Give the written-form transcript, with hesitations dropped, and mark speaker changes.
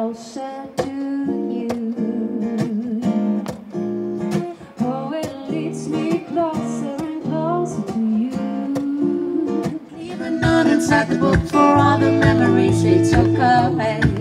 Speaker 1: closer to you. Oh, it leads me closer and closer to you.
Speaker 2: Leave a note inside the book for all the memories we took away.